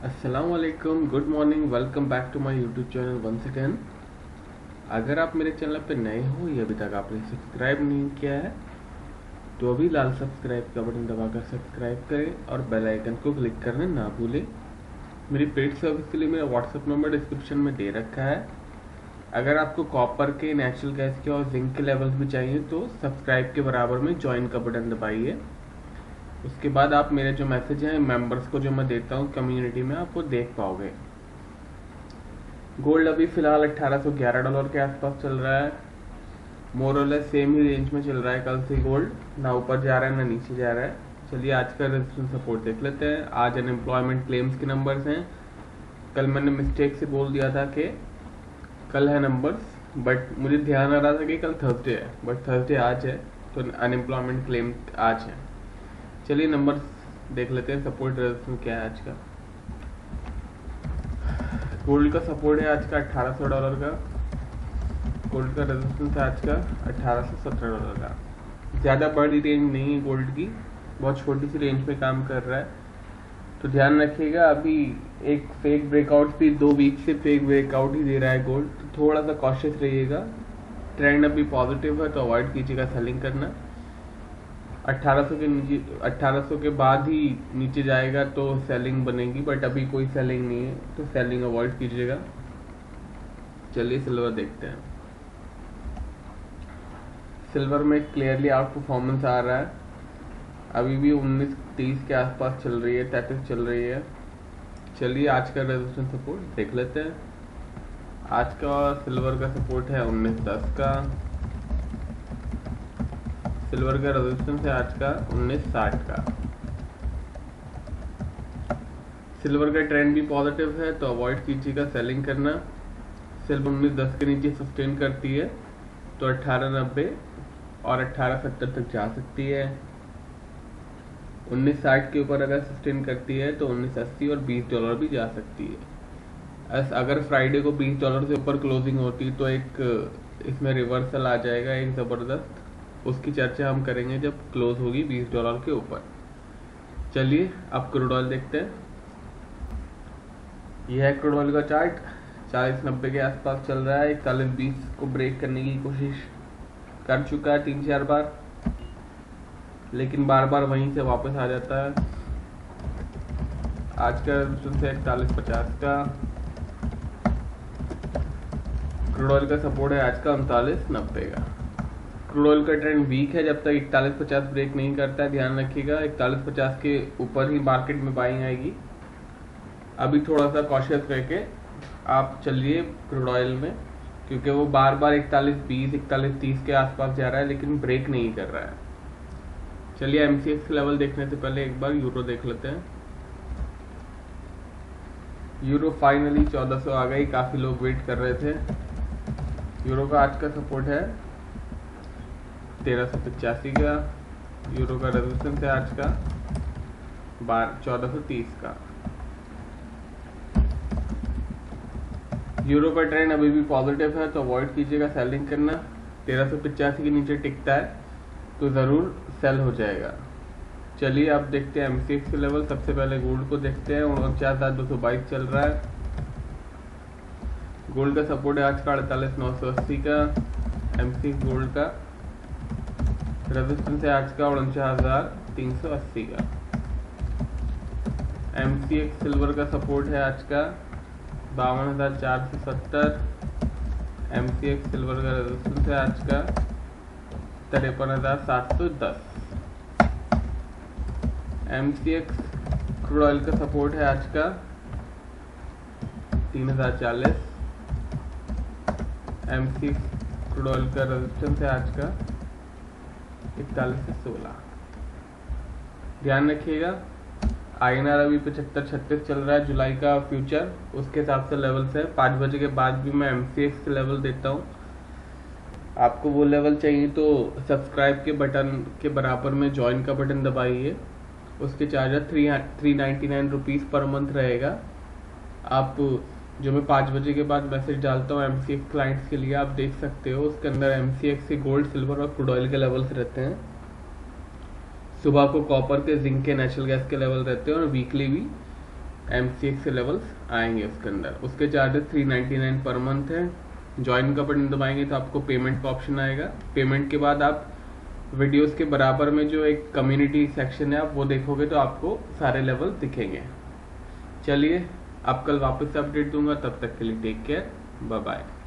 अस्सलामुअलैकुम, good morning, welcome back to my YouTube channel once again. अगर आप मेरे चैनल पे नए हो या अभी तक आपने सब्सक्राइब नहीं किया है तो अभी लाल सब्सक्राइब का बटन दबाकर सब्सक्राइब करें और बेल आइकन को क्लिक करना ना भूलें। मेरी पेड सर्विस के लिए मेरा व्हाट्सएप नंबर डिस्क्रिप्शन में दे रखा है। अगर आपको कॉपर के, नेचुरल गैस के और जिंक के लेवल्स भी चाहिए तो सब्सक्राइब के बराबर में ज्वाइन का बटन दबाइए। उसके बाद आप मेरे जो मैसेज हैं मेंबर्स को जो मैं देता हूँ कम्युनिटी में, आप वो देख पाओगे। गोल्ड अभी फिलहाल $1811 के आसपास चल रहा है। मोर और लेस सेम ही रेंज में चल रहा है कल से। गोल्ड ना ऊपर जा रहा है ना नीचे जा रहा है। चलिए आज का रेजिस्टेंस सपोर्ट देख लेते हैं। आज अनएम्प्लॉयमेंट क्लेम्स के नंबर्स हैं। कल मैंने मिस्टेक से बोल दिया था कि कल है नंबर्स, बट मुझे ध्यान आ रहा था कि कल थर्सडे है, बट थर्सडे आज है, तो अनएम्प्लॉयमेंट क्लेम आज है। चलिए नंबर्स देख लेते हैं। सपोर्ट रेजिस्टेंस क्या है आज का। गोल्ड का सपोर्ट है आज का $1800 का। गोल्ड का रेजिस्टेंस है आज का $1817 का। ज़्यादा बड़ी रेंज नहीं है गोल्ड की, बहुत छोटी सी रेंज पे काम कर रहा है, तो ध्यान रखिएगा। अभी एक फेक ब्रेकआउट भी 2 वीक से फेक ब्रेकआउट ही दे रहा है गोल्ड, तो थोड़ा सा कॉशियस रहिएगा। ट्रेंड अभी पॉजिटिव है तो अवॉइड कीजिएगा सेलिंग करना। 1800 के नीचे, 1800 के बाद ही नीचे जाएगा तो सेलिंग बनेगी, बट अभी कोई सेलिंग नहीं है तो सेलिंग अवॉइड कीजिएगा। चलिए सिल्वर देखते हैं। सिल्वर में क्लियरली आउट परफॉर्मेंस आ रहा है। अभी भी 19-30 के आसपास चल रही है, 33 चल रही है। चलिए आज का रेजिस्टेंस सपोर्ट देख लेते हैं। आज का सिल्वर का सपोर्ट है 1910 का। सिल्वर का रेजिस्टेंस है आज का 1960 का। सिल्वर का ट्रेंड भी पॉजिटिव है तो अवॉइड कीजिएगा सेलिंग करना। सिल्वर 1910 के नीचे सस्टेन करती है तो 1890 और 1870 तक जा सकती है। 1960 के ऊपर अगर सस्टेन करती है तो 1980 और $20 भी जा सकती है। अगर फ्राइडे को $20 से ऊपर क्लोजिंग होती तो एक इसमें रिवर्सल आ जाएगा, एक ज़बरदस्त। उसकी चर्चा हम करेंगे जब क्लोज होगी $20 के ऊपर। चलिए अब क्रूड ऑयल देखते हैं। यह है क्रूड ऑयल का चार्ट। 40-90 के आसपास चल रहा है। 41-20 को ब्रेक करने की कोशिश कर चुका है 3-4 बार, लेकिन बार बार वहीं से वापस आ जाता है। आज का रेजिस्टेंस है 41-50 का। क्रूड ऑयल का सपोर्ट है आज का 39-90 का। क्रूड ऑयल का ट्रेंड वीक है जब तक 41-50 ब्रेक नहीं करता है। ध्यान रखिएगा 41-50 के ऊपर ही मार्केट में बाइंग आएगी। अभी थोड़ा सा कॉशियस करके आप चलिए क्रूड ऑयल में, क्योंकि वो बार बार 41-20, 41-30 के आसपास जा रहा है लेकिन ब्रेक नहीं कर रहा है। चलिए MCX लेवल देखने से पहले एक बार यूरो देख लेते हैं। यूरो फाइनली 1400 आ गई। काफी लोग वेट कर रहे थे। यूरो का आज का सपोर्ट है 1385 का। यूरो का रेजिस्टेंस है आज का 1430 का। यूरो का ट्रेंड अभी भी पॉजिटिव है तो अवॉइड कीजिएगा सेलिंग करना। 1385 के नीचे टिकता है तो ज़रूर सेल हो जाएगा। चलिए अब देखते हैं MCX के लेवल। सबसे पहले गोल्ड को देखते हैं। 49,222 चल रहा है। गोल्ड का सपोर्ट है आज का 48,980 का। MCX गोल्ड का रेजिस्टेंस है आज का 49,380 का। MCX सिल्वर का सपोर्ट है आज का 52,470। MCX सिल्वर का रेजिस्टेंस है आज का 53,710। MCX क्रूड ऑयल का सपोर्ट है आज का 3,040। MCX क्रूड ऑयल का रेजिस्टेंस है आज का 41 से 16। ध्यान रखिएगा INR अभी 75-36 चल रहा है जुलाई का फ्यूचर, उसके हिसाब से लेवल्स है। 5 बजे के बाद भी मैं MCX के लेवल देता हूँ। आपको वो लेवल चाहिए तो सब्सक्राइब के बटन के बराबर में ज्वाइन का बटन दबाइए। उसके चार्जर 399 पर मंथ रहेगा। आप जो मैं 5 बजे के बाद मैसेज डालता हूँ MCX क्लाइंट्स के लिए, आप देख सकते हो। उसके अंदर MCX के गोल्ड, सिल्वर और क्रूड ऑयल के लेवल्स रहते हैं। सुबह को कॉपर के, जिंक के, नेचुरल गैस के लेवल रहते हैं और वीकली भी MCX के लेवल्स आएंगे उसके अंदर। उसके चार्जेस 399 पर मंथ है। ज्वाइन का बटन दबाएंगे तो आपको पेमेंट का ऑप्शन आएगा। पेमेंट के बाद आप वीडियोस के बराबर में जो एक कम्युनिटी सेक्शन है आप वो देखोगे तो आपको सारे लेवल दिखेंगे। चलिए अब कल वापस से अपडेट दूंगा, तब तक के लिए टेक केयर, बाय बाय।